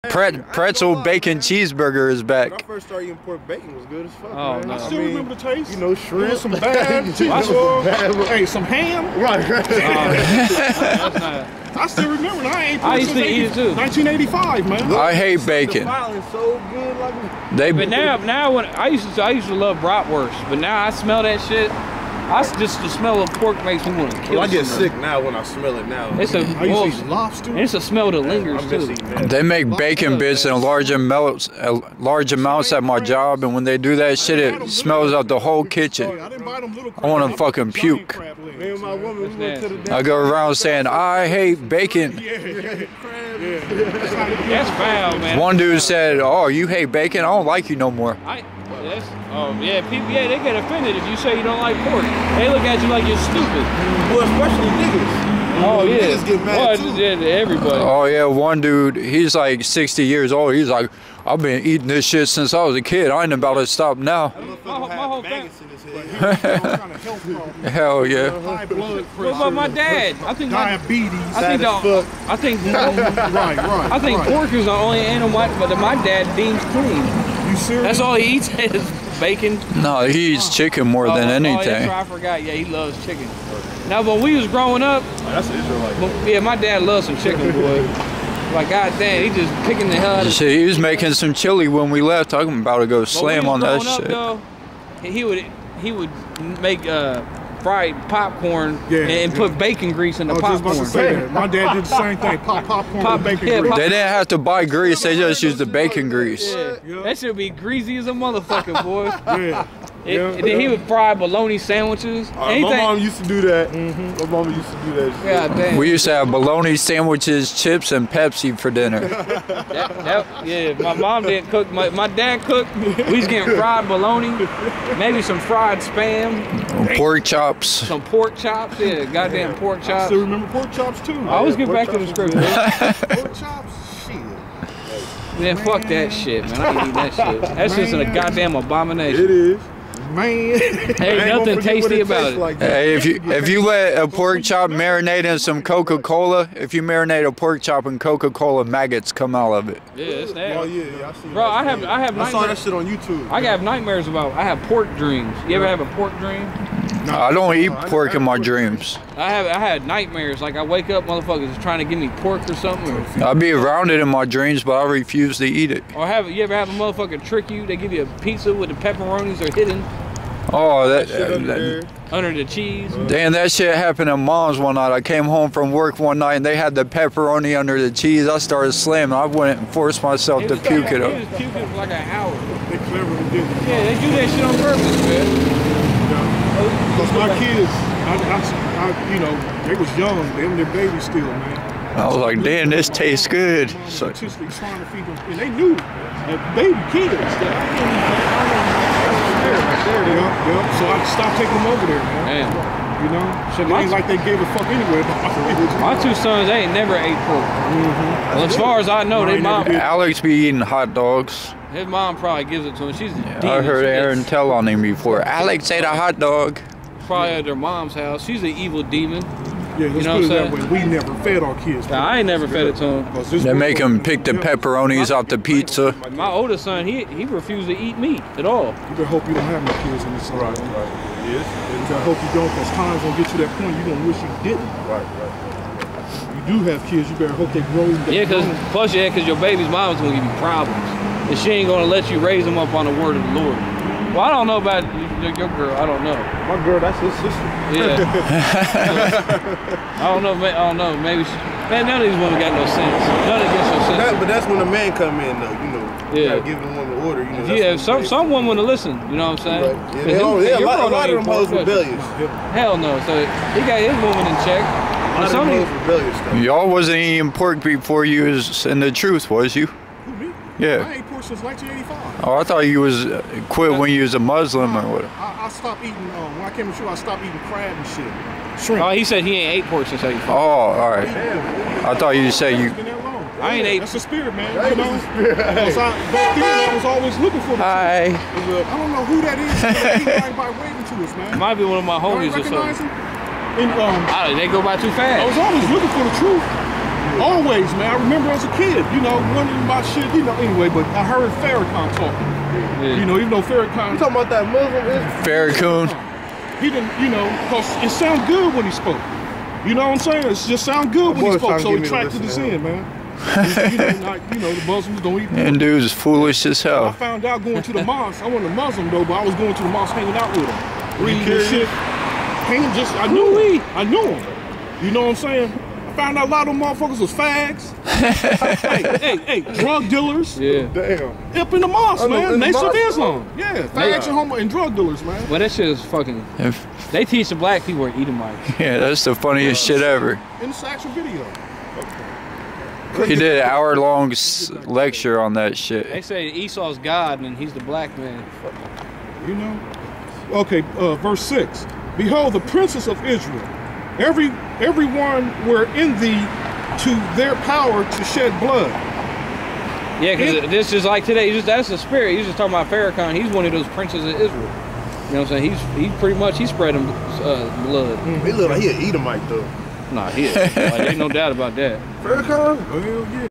Pretzel bacon cheeseburger is back. When I first started eating pork, bacon was good as fuck. Oh, man. no. I still remember the taste. You know, shrimp, some bad. Hey, some ham. Right. That's not. I still remember. I used to eat it too. 1985, man. I hate bacon. So good, like They But now when I used to love bratwurst, but now I smell that shit. Just the smell of pork makes me want to kill. I get somebody. sick now when I smell it now. It's a I used to eat lobster. and it's a smell that lingers I too. miss eating that. They make bacon bits in large amounts at my job, and when they do that shit, it smells out the whole kitchen. I didn't buy them little I want to fucking puke. Me and my woman, we went to the I go around saying, I hate bacon. That's foul, man. One dude said, oh, you hate bacon? I don't like you no more. People, they get offended if you say you don't like pork. They look at you like you're stupid. Well, especially niggas. Oh yeah, Niggas get mad too. Everybody. Oh yeah, one dude, he's like 60 years old. He's like, I've been eating this shit since I was a kid. I ain't about to stop now. My whole family. Hell yeah. High blood What pressure. about my dad? I think Diabetes. I think pork is the only animal that my dad deems clean. You serious? That's all he eats is bacon. No, he eats chicken more than Oh, anything. that's right, I forgot. Yeah, he loves chicken. Now, when we was growing up, That's an Israelite. yeah, my dad loves some chicken, boy. Like, god damn, he just picking the hell out of Shit, he was making some chili when we left. Talking about to go slam on that shit. Though, he would make fried popcorn and put bacon grease in the I was just about popcorn. to say that. My dad did the same thing. Popcorn with bacon grease. They didn't have to buy grease. They just used the bacon grease. Yeah. That should be greasy as a motherfucker, boy. Yeah. And then he would fry bologna sandwiches. My mom used to do that. My mom used to do that shit. God damn. We used to have bologna sandwiches, chips, and Pepsi for dinner. Yeah, my mom didn't cook. My dad cooked. We was getting fried bologna, maybe some fried spam, Pork chops. some pork chops. Yeah, goddamn pork I chops. still remember pork chops too. I always get back to the script, man. Pork chops, shit. Man, fuck that shit, man. I ain't eating that shit. That's just a goddamn abomination. It is. Man. Ain't nothing tasty about it. Like that. Hey, if you let a pork chop marinate in some Coca-Cola, if you marinate a pork chop in Coca-Cola, maggots come out of it. Yeah, it's Oh nasty. yeah, I see. Bro, I have I saw that nightmares. shit on YouTube. I have nightmares about. I have pork dreams. You ever have a pork dream? I don't eat pork in my dreams. I had nightmares. Like I wake up, motherfuckers is trying to give me pork or something. I'll be around it in my dreams, but I refuse to eat it. Or you ever have a motherfucker trick you? They give you a pizza with the pepperonis are hidden Oh, under the cheese. damn, that shit happened at Mom's one night. I came home from work one night and they had the pepperoni under the cheese. I started slamming. I went and forced myself to puke it He up. was puking for like an hour. They cleverly did it. Yeah, they do that shit on purpose, man. Because my kids, you know, they was young. They were their babies still, man. I was like, damn, this tastes good. So, Statistically trying to feed them, and they knew that baby kids. Yeah. So I stopped taking them over there, man. Man. You know, Shit, it ain't like they gave a fuck anyway. My two sons, they ain't never ate pork. Well, as far as I know, Mine never did. Alex be eating hot dogs. his mom probably gives it to him. She's a demon. I heard She Aaron gets- tell on him before. Alex ate a hot dog. Probably at their mom's house. She's an evil demon. Yeah, let's know put it what I'm that way. We never fed our kids. Now, I ain't never fed it to him. They make him pick the pepperonis off the pizza. My oldest son, he refused to eat meat at all. You better hope you don't have no kids in this life. Right. Yes. You better hope you don't, because time's gonna get to that point you're gonna wish you didn't. Right. You do have kids, you better hope they grow. Yeah, cause your baby's mom's gonna give you problems, and she ain't gonna let you raise them up on the word of the Lord. Well, I don't know about your girl. I don't know. My girl, that's his sister. Yeah. I don't know. Maybe man, none of these women got no sense. None of them get no sense. But that's when the man come in, though. You know, you gotta give the woman order. You know, Yeah, some women will listen. You know what I'm saying? Right. Yeah, a lot of them hoes rebellious. Hell no. So he got his woman in check. A lot of them hoes rebellious stuff. Y'all wasn't eating pork before you was in the truth, was you? Who, me? Yeah. I ain't pork since 1985. Oh, I thought you was quit when you was a Muslim or what? I stopped eating, when I came to I stopped eating crab and shit. Shrimp. Oh, he said he ain't ate pork since 85. Oh, all right. I thought you said you. It's been that long. I ain't ate. That's the spirit, man. You know? Back then, I was always looking for the Hi. I don't know who that is. But everybody waving to us, man. Might be one of my Y'all homies or recognize something. him? And, They go by too I fast. was always looking for the truth. Always, man. I remember as a kid, you know, wondering about shit, you know, anyway, but I heard Farrakhan talking. Yeah. You know, even though Farrakhan... You talking about that Muslim? Farrakhan. He didn't, you know, because it sounded good when he spoke. You know what I'm saying? It just sounded good when he spoke, so he attracted us in, man. You know, the Muslims don't eat. And dude's foolish as hell. I found out going to the mosque. I wasn't a Muslim though, but I was going to the mosque, hanging out with him, reading this shit. Hanging just, I knew him. You know what I'm saying? I found out a lot of them motherfuckers was fags. hey, drug dealers. Yeah. Damn. Up in the mosque, man. Nation of Islam. Yeah, fags and drug dealers, man. Well, that shit is fucking. They teach the black people are Edomites. Yeah, that's the funniest shit ever. In the actual video. He did an hour-long lecture on that shit. They say Esau's God and he's the black man. You know? Okay, verse 6. Behold, the princess of Israel. Everyone were in thee to their power to shed blood. Yeah, because this is like today. That's the spirit. He's just talking about Farrakhan. He's one of those princes of Israel. You know what I'm saying? He's pretty much, he's spreading blood. He look like he an Edomite though. Nah, he is. Like, ain't no doubt about that. Farrakhan? Oh, hell yeah.